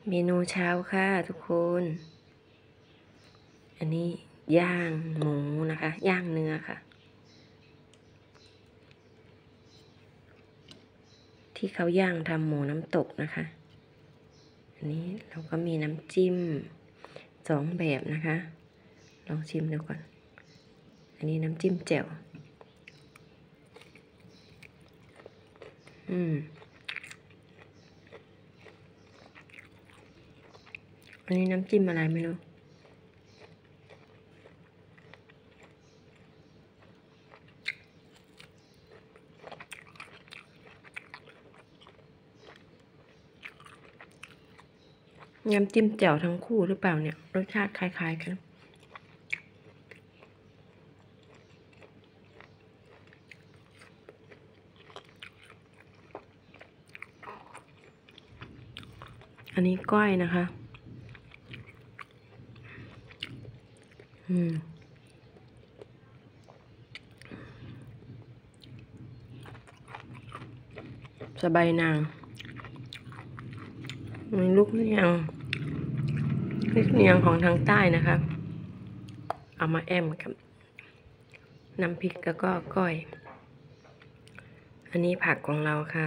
เมนูเช้าค่ะทุกคน อันนี้ย่างหมูนะคะ ย่างเนื้อค่ะ ที่เขาย่างทำหมูน้ำตกนะคะ อันนี้เราก็มีน้ำจิ้ม2 แบบนะคะ ลองชิมดูก่อน อันนี้น้ำจิ้มแจ่วอันนี้น้ำจิ้มอะไรไม่รู้น้ำจิ้มแจ่วทั้งคู่หรือเปล่าเนี่ยรสชาติคล้ายๆกันอันนี้ก้อยนะคะสบายนางมีลูกเนียงของทางใต้นะคะเอามาแอมกับน้ำพริกแล้วก็ก้อยอันนี้ผักของเราค่ะ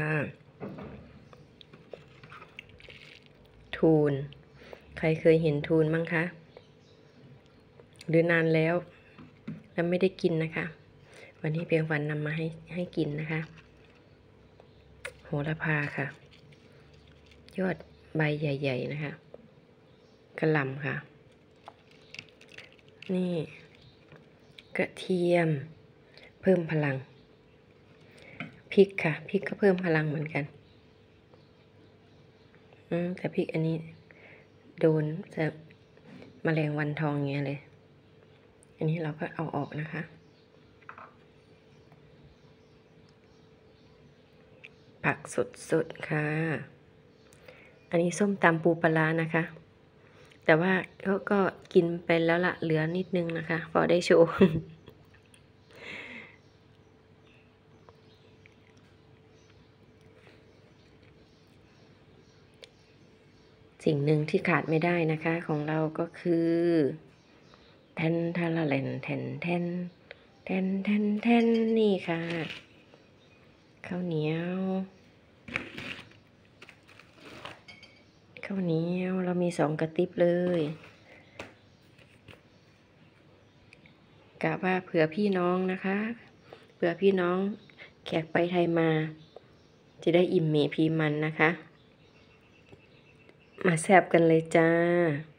ทูนใครเคยเห็นทูนมั้งคะหรือนานแล้วไม่ได้กินนะคะวันนี้เพียงฝันนำมาให้กินนะคะโหระพาค่ะยอดใบใหญ่ๆนะคะกระหล่ำค่ะนี่กระเทียมเพิ่มพลังพริกค่ะพริกก็เพิ่มพลังเหมือนกันแต่พริกอันนี้โดนจะแมลงวันทองเงี้ยเลยอันนี้เราก็เอาออกนะคะผักสดๆค่ะอันนี้ส้มตำปูปลานะคะแต่ว่าก็กินไปแล้วละเหลือนิดนึงนะคะพอได้โชว์สิ่งหนึ่งที่ขาดไม่ได้นะคะของเราก็คือแทนทาละเลนแทนนี่ค่ะข้าวเหนียวเรามี2 กระติบเลยกะว่าเผื่อพี่น้องนะคะเผื่อพี่น้องแขกไปไทยมาจะได้อิ่มหมีพีมันนะคะมาแซ่บกันเลยจ้า